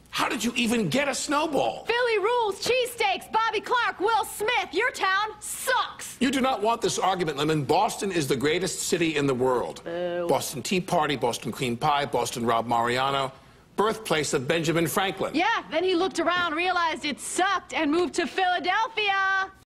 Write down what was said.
How did you even get a snowball? Philly rules, cheesesteaks, Bobby Clark, Will Smith. Your town sucks. You do not want this argument, Lemon. Boston is the greatest city in the world. Boo. Boston Tea Party, Boston Cream Pie, Boston Rob Mariano, birthplace of Benjamin Franklin. Yeah, then he looked around, realized it sucked, and moved to Philadelphia.